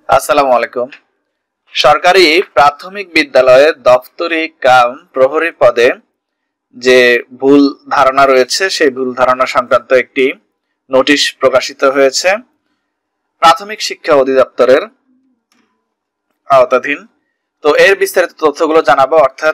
আসসালামু আলাইকুম। সরকারি প্রাথমিক বিদ্যালয়ে দফতরি কাম প্রহরী পদে যে ভুল ধারণা রয়েছে সেই ভুল ধারণা সংক্রান্ত একটি নোটিশ প্রকাশিত হয়েছে প্রাথমিক শিক্ষা অধিদপ্তরের আওতাধীন। তো এর বিস্তারিত তথ্যগুলো জানাবো, অর্থাৎ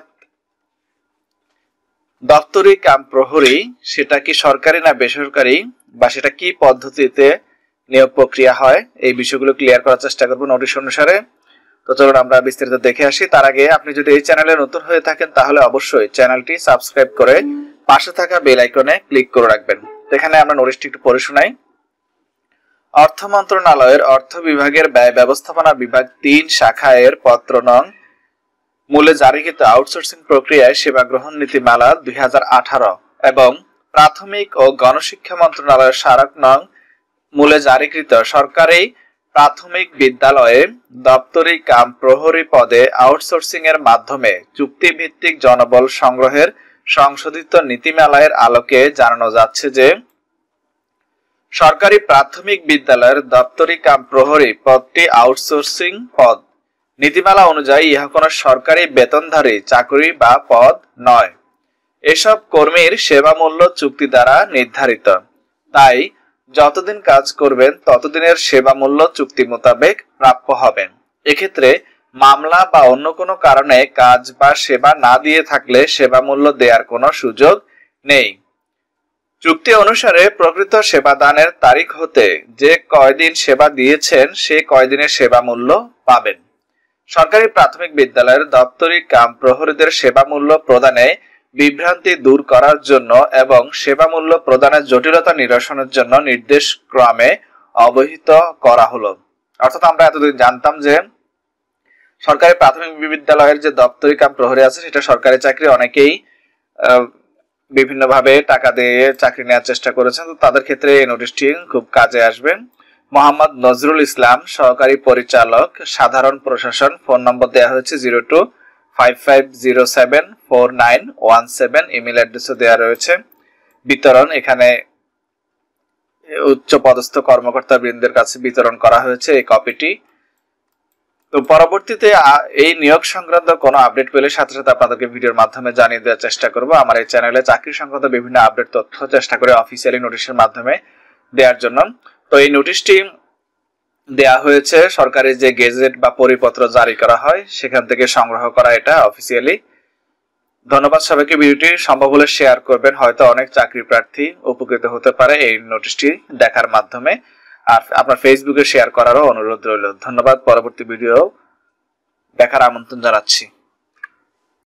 দফতরি কাম প্রহরী সেটা কি সরকারি না বেসরকারি, বা সেটা কি পদ্ধতিতে নিয়োগ প্রক্রিয়া হয়, এই বিষয়গুলো ক্লিয়ার করার চেষ্টা করব নোটিশ অনুসারে। তো চলুন আমরা বিস্তারিত দেখে আসি। তার আগে আপনি যদি এই চ্যানেলে নতুন হয়ে থাকেন তাহলে অবশ্যই চ্যানেলটি সাবস্ক্রাইব করে পাশে থাকা বেল আইকনে ক্লিক করে রাখবেন। এখানে আমরা নোটিশটি একটু পড়ে শোনাই। অর্থ মন্ত্রণালয়ের অর্থ বিভাগের ব্যয় ব্যবস্থাপনা বিভাগ ৩ শাখায়ের পত্র নং মূলে জারিকৃত আউটসোর্সিং প্রক্রিয়ায় সেবা গ্রহণ নীতিমালা ২০১৮ এবং প্রাথমিক ও গণশিক্ষা মন্ত্রণালয়ের স্মারক নং মূলে জারিকৃত সরকারি প্রাথমিক বিদ্যালয়ে দপ্তরি কাম প্রহরী পদে আউটসোর্সিং এর মাধ্যমে চুক্তিভিত্তিক জনবল সংগ্রহের সংশোধিত নীতিমালার আলোকে জানানো যাচ্ছে যে সরকারি প্রাথমিক বিদ্যালয়ের দপ্তরি কাম প্রহরী পদটি আউটসোর্সিং পদ। নীতিমালা অনুযায়ী ইহা কোনো সরকারি বেতনধারী চাকরি বা পদ নয়। এসব কর্মীর সেবা মূল্য চুক্তি দ্বারা নির্ধারিত, তাই যতদিন কাজ করবেন ততদিনের সেবা মূল্য চুক্তি মোতাবেক প্রাপ্য হবেন। এক্ষেত্রে মামলা বা অন্য কোনো কারণে কাজ বা সেবা না দিয়ে থাকলে সেবা মূল্য দেওয়ার কোনো সুযোগ নেই। চুক্তি অনুসারে প্রকৃত সেবা দানের তারিখ হতে যে কয়দিন সেবা দিয়েছেন সে কয়দিনের সেবা মূল্য পাবেন। সরকারি প্রাথমিক বিদ্যালয়ের দপ্তরি কাম প্রহরীদের সেবা মূল্য প্রদানে বিভ্রান্তি দূর করার জন্য এবং সেবা মূল্য প্রদানের জটিলতা নিরসনের জন্য নির্দেশ ক্রমে অবহিত করা হলো। অর্থাৎ আমরা এতদিন জানতাম যে সরকারি প্রাথমিক বিদ্যালয়ের যে দপ্তরি কাম প্রহরী আছে সেটা সরকারি চাকরি, অনেকেই বিভিন্নভাবে টাকা দিয়ে চাকরি নেওয়ার চেষ্টা করেছেন, তো তাদের ক্ষেত্রে এই নোটিশটি খুব কাজে আসবে। মোহাম্মদ নজরুল ইসলাম, সহকারী পরিচালক সাধারণ প্রশাসন। ফোন নম্বর দেওয়া হয়েছে 0255074917। ইমেল অ্যাড্রেসও দেওয়া রয়েছে। বিতরণ এখানে উচ্চ পদস্থ কর্মকর্তা বৃন্দের কাছে বিতরণ করা হয়েছে এই কপিটি। তো পরবর্তীতে এই নিয়োগ সংক্রান্ত কোনো আপডেট পেলে সাথে সাথে আপনাদেরকে ভিডিওর মাধ্যমে জানিয়ে দেওয়ার চেষ্টা করব। আমার এই চ্যানেলে চাকরি সংক্রান্ত বিভিন্ন আপডেট তথ্য চেষ্টা করে অফিসিয়ালি নোটিশের মাধ্যমে দেওয়ার জন্য। তো এই নোটিশটি দেয়া হয়েছে সরকারি যে গেজেট বা পরিপত্র জারি করা হয় সেখান থেকে সংগ্রহ করা, এটা অফিসিয়ালি। ধন্যবাদ সবাইকে। ভিডিওটি সম্ভব হলে শেয়ার করবেন, হয়তো অনেক চাকরি প্রার্থী উপকৃত হতে পারে এই নোটিশটি দেখার মাধ্যমে। আর আপনার ফেসবুকে শেয়ার করারও অনুরোধ রইল। ধন্যবাদ। পরবর্তী ভিডিও দেখার আমন্ত্রণ জানাচ্ছি।